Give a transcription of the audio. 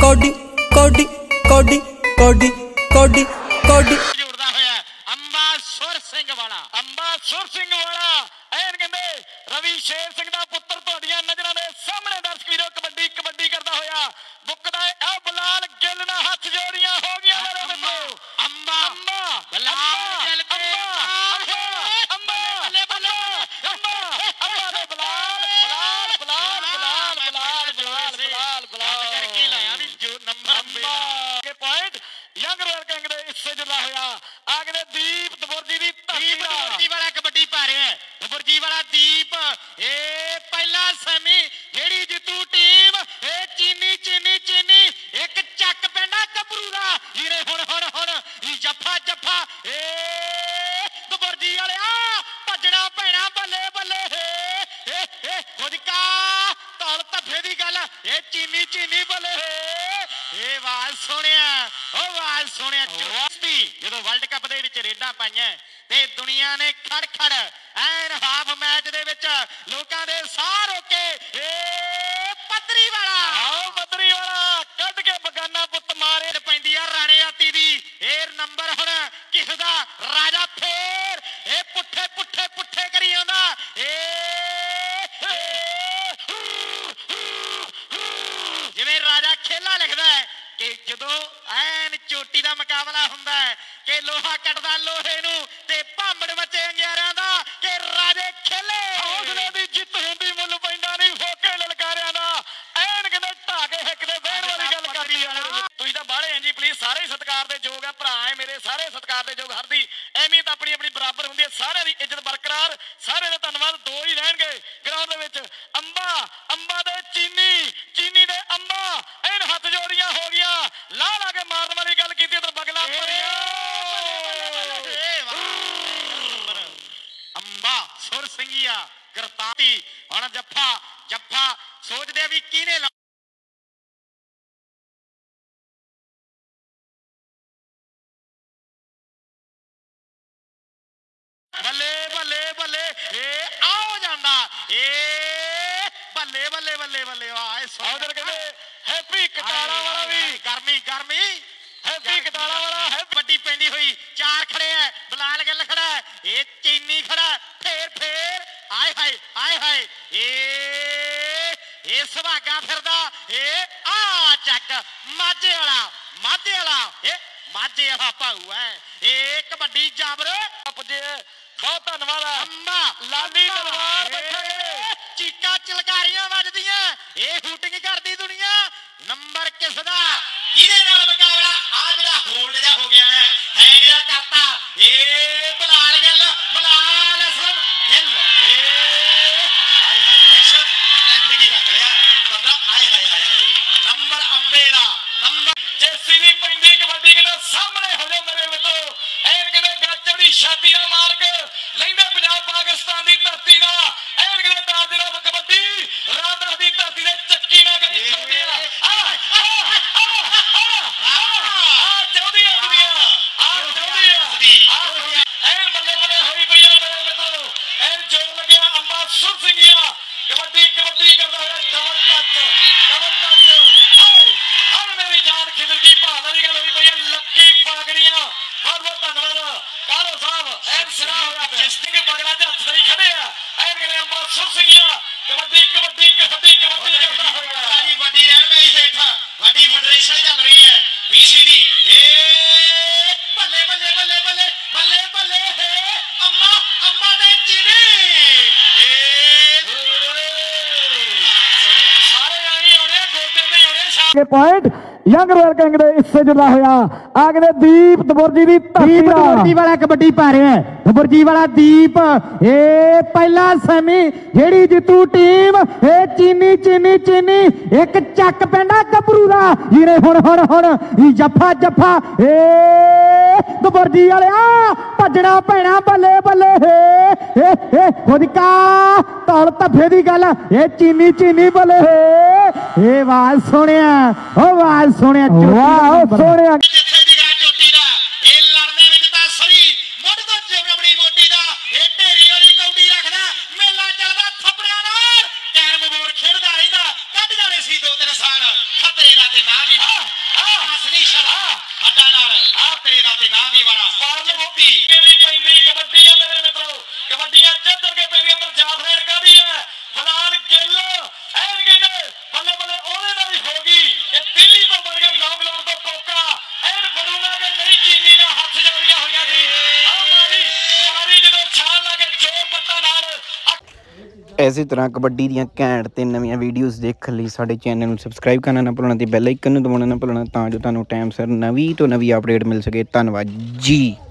Cody ਕੋਡੀ ਕੋਡੀ ਕੋਡੀ ਕੋਡੀ ਕੋਡੀ ਜੁੜਦਾ ਹੋਇਆ ਅੰਬਾ ਸੁਰ ਸਿੰਘ ਵਾਲਾ ਐਨ ਕਹਿੰਦੇ ਰਵੀ ਸ਼ੇਰ ਸਿੰਘ ਦਾ ਪੁੱਤਰ ਤੁਹਾਡੀਆਂ ਨਜ਼ਰਾਂ ਦੇ ਸਾਹਮਣੇ ਦਰਸ਼ਕ ਵੀਰੋ ਕਬੱਡੀ ਕਬੱਡੀ ਕਰਦਾ ਹੋਇਆ ਮੁੱਕਦਾ ਇਹ ਬਲਾਲ ਗਿੱਲ ਨਾਲ ਹੱਥ ਜੋੜੀਆਂ ਹੋ ਗਈਆਂ ਮੇਰੇ ਮਿੱਤਰੋ ਅੰਬਾ ਬਲਾਲ ਗਿੱਲ ਤੇ ਜਦੋਂ ਵਰਲਡ ਕੱਪ ਦੇ ਵਿੱਚ ਰੇਡਾਂ ਪਾਈਆਂ ਤੇ ਦੁਨੀਆ ਨੇ ਖੜ ਖੜ ਐਨ ਹਾਫ ਮੈਚ ਦੇ ਵਿੱਚ ਲੋਕਾਂ ਦੇ ਸਾਹ ਰੋਕੇ ਪੱਧਰੀ ਵਾਲਾ ਕੱਢ ਕੇ ਬਗਾਨਾ ਪੁੱਤ ਮਾਰੇ ਪੈਂਦੀ ਆ ਰਾਣੇ ਆਤੀ ਦੀ ਫੇਰ ਨੰਬਰ ਹੁਣ ਕਿਸ ਦਾ ਰਾਜਾ ਫੇਰ ਇਹ ਪੁੱਠੇ ਕਰੀ ਆਉਂਦਾ ਜਿਵੇਂ ਰਾਜਾ ਖੇਲਾ ਲਿਖਦਾ ਹੈ ਕਿ ਜਦੋਂ ਐਨ ਚੋਟੀ ਦਾ ਮੁਕਾਬਲਾ ਹੁੰਦਾ ਹੈ ਕਿ ਲੋਹਾ ਕੱਟਦਾ ਲੋਹੇ ਨੂੰ ਤੇ ਭਾਂਬੜ ਮੱਚੇ ਅੰਗਿਆਰਿਆਂ ਦਾ ਕਿ ਰਾਜੇ ਖੇਲੇ ਹੌਸਲੇ ਦੀ ਜਿੱਤ ਹੁੰਦੀ ਮੁੱਲ ਪੈਂਦਾ ਨਹੀਂ ਫੋਕੇ ਲਲਕਾਰਿਆਂ ਦਾ ਐਨ ਕਹਿੰਦੇ ਢਾਕੇ ਹਿੱਕ ਦੇ ਬਹਿਣ ਵਾਲੀ ਗੱਲ ਕਰਦੀ ਆ ਤੁਸੀਂ ਤਾਂ ਬਾਹਲੇ ਆਂ ਜੀ ਪਲੀਜ਼ ਸਾਰੇ ਹੀ ਸਤਿਕਾਰ ਦੇ ਯੋਗ ਆ ਭਰਾ ਹੈ ਮੇਰੇ ਸਾਰੇ ਸਤਿਕਾਰ ਦੇ ਯੋਗ ਹਰਦੀ ਅਹਿਮੀਅਤ ਆਪਣੀ ਬਰਾਬਰ ਹੁੰਦੀ ਹੈ ਸਾਰਿਆਂ ਦੀ ਇੱਜ਼ਤ ਬਰਕਰਾਰ ਸਾਰਿਆਂ ਦਾ ਧੰਨਵਾਦ ਦੋ ਹੀ ਰਹਿਣਗੇ ਗਰਾਊਂਡ ਦੇ ਵਿੱਚ ਅੰਬਾ ਦੇ ਚੀਨੀ ਦੇ ਅੰਬਾ ਐਨ ਹੱਥ ਜੋੜੀਆਂ ਹੋ ਗਈਆਂ ਲਾ ਕੇ ਮਾਰਨ ਵਾਲੀ ਗੱਲ ਕੀਤੀ ਤੇ ਬਗਲਾ ਅੰਬਾ ਸੁਰ ਸਿੰਘੀਆ ਗਰਤਾਤੀ ਹੁਣ ਜੱਫਾ ਸੋਚਦੇ ਵੀ ਕਿਹਨੇ ਬੱਲੇ ਆਓ ਜਾਂਦਾ ਬੱਲੇ ਆਏ ਸੌਦਰ ਕਹਿੰਦੇ ਹੈਪੀ ਕਟਾਲਾ ਵਾਲਾ ਵੀ ਗਰਮੀ ਹੈਪੀ ਕਟਾਲਾ ਵਾਲਾ ਹੈ ਵੱਡੀ ਪੈਂਦੀ ਹੋਈ ਚਾਰ ਖੜੇ ਐ ਬਲਾਲ ਗਿੱਲ ਖੜਾ ਇਹ ਚੀਨੀ ਖੜਾ ਫੇਰ ਆਏ ਹਾਏ ਇਹ ਸੁਭਾਗਾ ਫਿਰਦਾ ਆ ਚੱਕ ਮਾਝੇ ਵਾਲਾ ਭਾਊ ਐ ਇਹ ਕਬੱਡੀ ਜਾਬਰ ਪੁੱਜੇ ਬਹੁਤ ਧੰਨਵਾਦ ਅੰਬਾ ਲਾਲੀ ਤਲਵਾਰ ਬੈਠੇ ਚੀਕਾਂ ਚਲਕਾਰੀਆਂ ਵੱਜਦੀਆਂ ਇਹ ਹੂਟਿੰਗ ਕਰਦੀ ਦੁਨੀਆ ਨੰਬਰ ਕਿਸ ਦਾ ਕਿਹਦੇ ਨਾਲ ਮੁਕਾਬਲਾ ਆ ਜਿਹੜਾ ਹੋਲਡ ਜਾ ਹੋ ਗਿਆ ਹੈ ਜਿਹੜਾ ਕਰਤਾ ਬਲਾਲ ਅਸਲਮ ਗਿੱਲ ਹਾਏ ਐਕਸ਼ਨ ਐਂਟਰੀ ਰੱਖ ਲਿਆ ਬੰਦਾ ਹਾਏ ਨੰਬਰ ਅੰਬੇ ਦਾ ਨੰਬਰ ਜੇਸੀ ਦੀ ਪੈਂਦੀ ਕਬੱਡੀ ਕਿਲੋ ਸਾਹਮਣੇ ਹੋ ਜਾ ਮੇਰੇ ਮਿੱਤਰੋ ਐਨ ਕਹਿੰਦੇ ਗੱਜੜੀ ਛਾਤੀ ਦਾ ਮਾਲਕ ਲੈਂਦਾ ਪੰਜਾਬ ਪਾਕਿਸਤਾਨ ਦੀ ਧਰਤੀ ਦਾ ਐਨ ਕਹਿੰਦੇ ਦਾਦ ਦੇ ਨਾਲ ਕਬੱਡੀ ਰਾਧਾ ਦੀ ਧਰਤੀ ਦੇ ਚੱਕੀ ਨਾਲ ਕਰੀ ਚੋਦੀ ਆ ਚੌਦੀ ਆ ਦੁਨੀਆ ਐਨ ਬੱਲੇ ਹੋਈ ਪਈ ਆ ਮੇਰੇ ਮਿੱਤਰੋ ਐਨ ਜੋਰ ਲੱਗਿਆ ਅੰਬਾ ਸੁਰ ਸਿੰਘੀਆ ਕਬੱਡੀ ਕਰਦਾ ਹੋਇਆ ਡਬਲ ਟੱਚ ਹਾਏ ਮੇਰੀ ਜਾਨ ਖਿਲਰ ਗਈ ਭਾਵਨਾ ਦੀ ਗੱਲ ਹੋਈ ਪਈ ਆ ਲੱਕੀ ਬਾਗੜੀਆਂ ਬਹੁਤ ਧੰਨਵਾਦ ਕਾਲੋ ਸਾਹਿਬ ਐਨ ਸਿਰਾ ਹੋਇਆ ਜਿਸ ਸਿੰਘ ਬਗਲਾ ਦੇ ਹੱਥ ਨਹੀਂ ਖੜੇ ਆ ਐਨ ਕਹਿੰਦੇ ਅੰਬਾ ਸੁਰ ਸਿੰਘੀਆ ਕਬੱਡੀ ਕਰਦਾ ਹੋਇਆ ਜੀ ਵੱਡੀ ਰਹਿਣ ਦਾ ਇਸ ਹੇਠਾਂ ਵੱਡੀ ਫੈਡਰੇਸ਼ਨ ਚੱਲ ਰਹੀ ਹੈ BC ਦੀ ਬੱਲੇ ਅੰਬਾ ਦੇ ਚੀਨੀ ਸਾਰੇ ਆਈ ਆਉਣੇ ਗੋਡੇ ਤੇ ਆਉਣੇ पॉइंट यंग रॉयल किंग दे इससे जुड़ा होया आगे दीप दबुरजी दी दबुरजी वाला कबड्डी पा रहे हैं दबुरजी वाला दीप ये पहला सेमी जेड़ी जीतू टीम ये चीनी एक चक पेंडा गबरू दा जिने हुण जफा ए दबुरजी वाले भजना पैना बल्ले हे खुदका तौल तफे दी गल ये चीनी बल्ले हे आवाज सुनिया आवाज सुनिया वाह सुनिया ਖਤਰੇ ਦਾ ਤੇ ਨਾ ਜੀ ਅਸਲੀ ਸ਼ਰਮ ਹੱਡਾਂ ਨਾਲ ਤੇਰੇ ਦਾ ਤੇ ਨਾ ਵੀ ਵਾਲਾ ਫਾਰਮ ਹੋਤੀ ਕਿਹੜੀ ਪੈਂਦੀ ਕਬੱਡੀ ਹੈ ਮੇਰੇ ਮਿੱਤਰੋ ਕਬੱਡੀਆਂ ਚੱਦਰ ਕੇ ਪੈਂਦੀਆਂ ਪਰ ਜਾਫਰ ਕਾਦੀ ਹੈ ਬਲਾਲ ਗਿੱਲ ਐਨ ਕਹਿੰਦੇ ਬੱਲੇ ਬੱਲੇ ਉਹਦੇ ਨਾਲ ਵੀ ਹੋ ਗਈ ਇਹ ਦਿੱਲੀ ਤੋਂ ਬਣ ਗਿਆ ਲੌਂਗ ਲੌਂਗ ਤੋਂ ਕੋਕਾ ਐਨ ਬਣੂਗਾ ਕਿ ਨਹੀਂ ਚੀਨੀ ਨਾਲ ਹੱਥ ਜੋੜੀਆਂ ਹੋਈਆਂ ਜੀ ਆ ਮਾਰੀ ਜਦੋਂ ਛਾਲ ਲਾ ਕੇ ਜੋਰ ਪੱਟਾ ਨਾਲ ਇਸੇ ਤਰ੍ਹਾਂ ਕਬੱਡੀ ਦੀਆਂ ਘੈਂਟ ਤੇ ਨਵੀਆਂ ਵੀਡੀਓਜ਼ ਦੇਖਣ ਲਈ ਸਾਡੇ ਚੈਨਲ ਨੂੰ ਸਬਸਕ੍ਰਾਈਬ ਕਰਨਾ ਨਾ ਭੁੱਲਣਾ ਤੇ ਬੈਲ ਆਈਕਨ ਨੂੰ ਦਬਾਉਣਾ ਨਾ ਭੁੱਲਣਾ ਤਾਂ ਜੋ ਤੁਹਾਨੂੰ ਟਾਈਮ ਸਿਰ ਨਵੀਂ ਤੋਂ ਨਵੀਂ ਅਪਡੇਟ ਮਿਲ ਸਕੇ। ਧੰਨਵਾਦ ਜੀ।